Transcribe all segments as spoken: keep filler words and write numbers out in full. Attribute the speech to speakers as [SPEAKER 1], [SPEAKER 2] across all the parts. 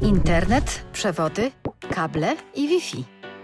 [SPEAKER 1] Internet, przewody, kable i Wi-Fi.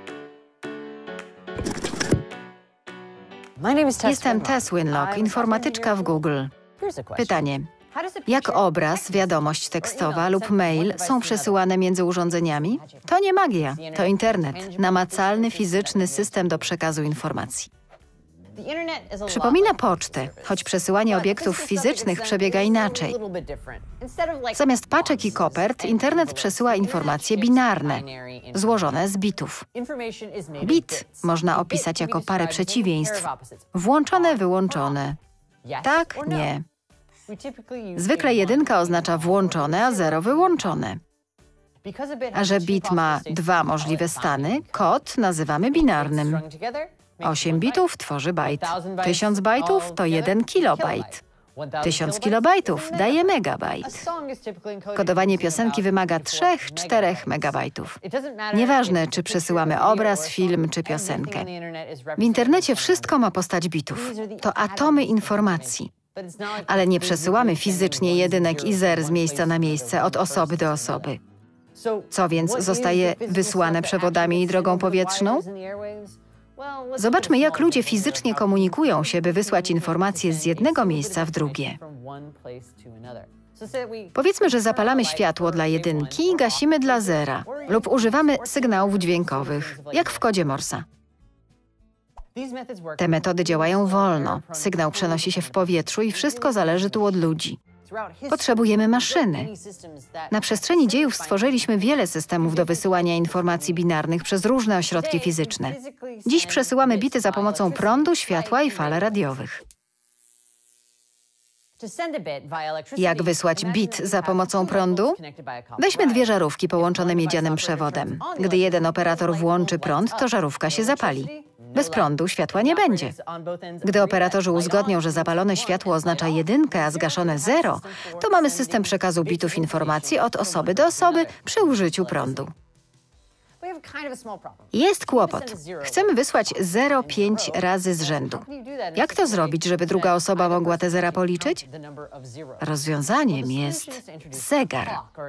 [SPEAKER 1] Jestem Tess Winlock, informatyczka w Google. Pytanie. Jak obraz, wiadomość tekstowa lub mail są przesyłane między urządzeniami? To nie magia, to internet, namacalny, fizyczny system do przekazu informacji. Przypomina pocztę, choć przesyłanie obiektów fizycznych przebiega inaczej. Zamiast paczek i kopert, internet przesyła informacje binarne, złożone z bitów. Bit można opisać jako parę przeciwieństw. Włączone, wyłączone. Tak, nie. Zwykle jedynka oznacza włączone, a zero wyłączone. A że bit ma dwa możliwe stany, kod nazywamy binarnym. osiem bitów tworzy bajt. Tysiąc bajtów to jeden kilobajt. Tysiąc kilobajtów daje megabajt. Kodowanie piosenki wymaga trzech, czterech megabajtów. Nieważne, czy przesyłamy obraz, film czy piosenkę. W internecie wszystko ma postać bitów. To atomy informacji. Ale nie przesyłamy fizycznie jedynek i zer z miejsca na miejsce, od osoby do osoby. Co więc zostaje wysłane przewodami i drogą powietrzną? Zobaczmy, jak ludzie fizycznie komunikują się, by wysłać informacje z jednego miejsca w drugie. Powiedzmy, że zapalamy światło dla jedynki i gasimy dla zera, lub używamy sygnałów dźwiękowych, jak w kodzie Morsa. Te metody działają wolno, sygnał przenosi się w powietrzu i wszystko zależy tu od ludzi. Potrzebujemy maszyny. Na przestrzeni dziejów stworzyliśmy wiele systemów do wysyłania informacji binarnych przez różne ośrodki fizyczne. Dziś przesyłamy bity za pomocą prądu, światła i fal radiowych. Jak wysłać bit za pomocą prądu? Weźmy dwie żarówki połączone miedzianym przewodem. Gdy jeden operator włączy prąd, to żarówka się zapali. Bez prądu światła nie będzie. Gdy operatorzy uzgodnią, że zapalone światło oznacza jedynkę, a zgaszone zero, to mamy system przekazu bitów informacji od osoby do osoby przy użyciu prądu. Jest kłopot. Chcemy wysłać zero pięć razy z rzędu. Jak to zrobić, żeby druga osoba mogła te zera policzyć? Rozwiązaniem jest zegar.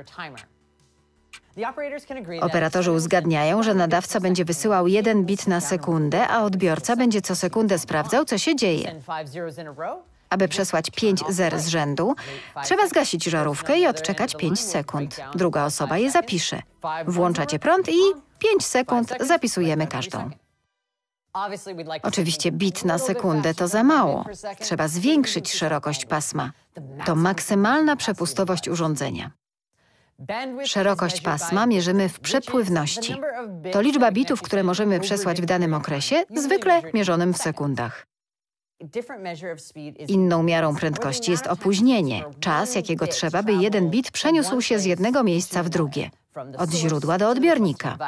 [SPEAKER 1] Operatorzy uzgadniają, że nadawca będzie wysyłał jeden bit na sekundę, a odbiorca będzie co sekundę sprawdzał, co się dzieje. Aby przesłać pięć zer z rzędu, trzeba zgasić żarówkę i odczekać pięć sekund. Druga osoba je zapisze. Włączacie prąd i pięć sekund zapisujemy każdą. Oczywiście bit na sekundę to za mało. Trzeba zwiększyć szerokość pasma. To maksymalna przepustowość urządzenia. Szerokość pasma mierzymy w przepływności. To liczba bitów, które możemy przesłać w danym okresie, zwykle mierzonym w sekundach. Inną miarą prędkości jest opóźnienie, czas, jakiego trzeba, by jeden bit przeniósł się z jednego miejsca w drugie, od źródła do odbiornika.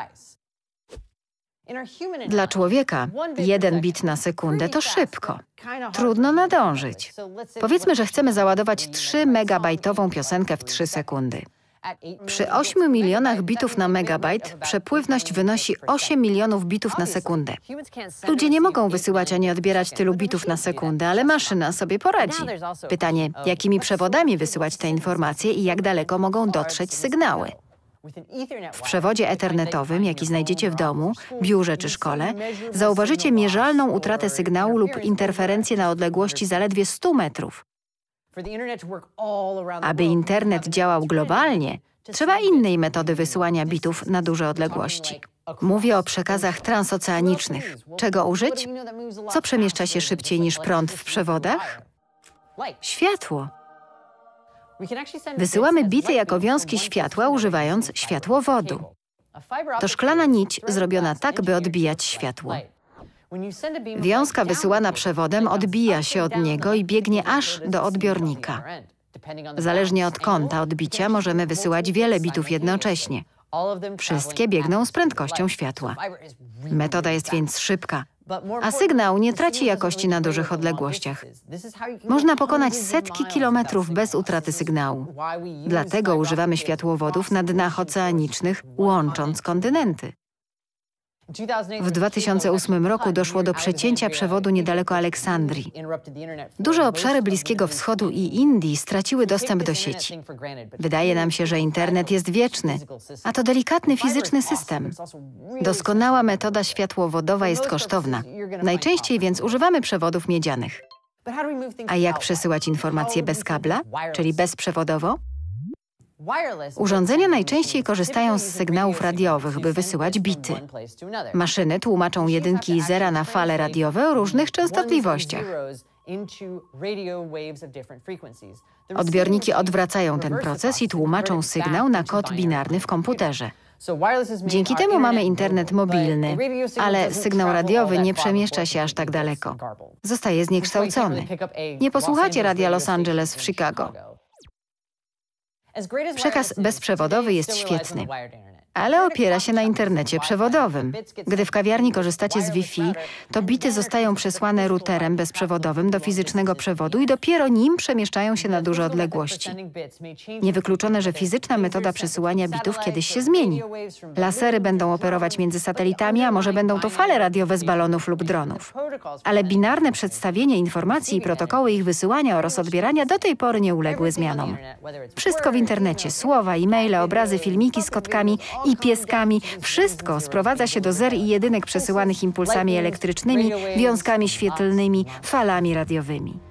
[SPEAKER 1] Dla człowieka jeden bit na sekundę to szybko. Trudno nadążyć. Powiedzmy, że chcemy załadować trzy megabajtową piosenkę w trzy sekundy. Przy ośmiu milionach bitów na megabajt przepływność wynosi osiem milionów bitów na sekundę. Ludzie nie mogą wysyłać ani odbierać tylu bitów na sekundę, ale maszyna sobie poradzi. Pytanie, jakimi przewodami wysyłać te informacje i jak daleko mogą dotrzeć sygnały? W przewodzie ethernetowym, jaki znajdziecie w domu, biurze czy szkole, zauważycie mierzalną utratę sygnału lub interferencję na odległości zaledwie stu metrów. Aby internet działał globalnie, trzeba innej metody wysyłania bitów na duże odległości. Mówię o przekazach transoceanicznych. Czego użyć? Co przemieszcza się szybciej niż prąd w przewodach? Światło. Wysyłamy bity jako wiązki światła, używając światłowodu. To szklana nić zrobiona tak, by odbijać światło. Wiązka wysyłana przewodem odbija się od niego i biegnie aż do odbiornika. Zależnie od kąta odbicia możemy wysyłać wiele bitów jednocześnie. Wszystkie biegną z prędkością światła. Metoda jest więc szybka, a sygnał nie traci jakości na dużych odległościach. Można pokonać setki kilometrów bez utraty sygnału. Dlatego używamy światłowodów na dnach oceanicznych, łącząc kontynenty. W dwa tysiące ósmym roku doszło do przecięcia przewodu niedaleko Aleksandrii. Duże obszary Bliskiego Wschodu i Indii straciły dostęp do sieci. Wydaje nam się, że internet jest wieczny, a to delikatny fizyczny system. Doskonała metoda światłowodowa jest kosztowna. Najczęściej więc używamy przewodów miedzianych. A jak przesyłać informacje bez kabla, czyli bezprzewodowo? Urządzenia najczęściej korzystają z sygnałów radiowych, by wysyłać bity. Maszyny tłumaczą jedynki i zera na fale radiowe o różnych częstotliwościach. Odbiorniki odwracają ten proces i tłumaczą sygnał na kod binarny w komputerze. Dzięki temu mamy internet mobilny, ale sygnał radiowy nie przemieszcza się aż tak daleko. Zostaje zniekształcony. Nie posłuchacie radia Los Angeles w Chicago. Przekaz bezprzewodowy jest świetny, ale opiera się na internecie przewodowym. Gdy w kawiarni korzystacie z Wi-Fi, to bity zostają przesłane routerem bezprzewodowym do fizycznego przewodu i dopiero nim przemieszczają się na duże odległości. Niewykluczone, że fizyczna metoda przesyłania bitów kiedyś się zmieni. Lasery będą operować między satelitami, a może będą to fale radiowe z balonów lub dronów. Ale binarne przedstawienie informacji i protokoły ich wysyłania oraz odbierania do tej pory nie uległy zmianom. Wszystko w internecie, słowa, e-maile, obrazy, filmiki z kotkami i pieskami, wszystko sprowadza się do zer i jedynek przesyłanych impulsami elektrycznymi, wiązkami świetlnymi, falami radiowymi.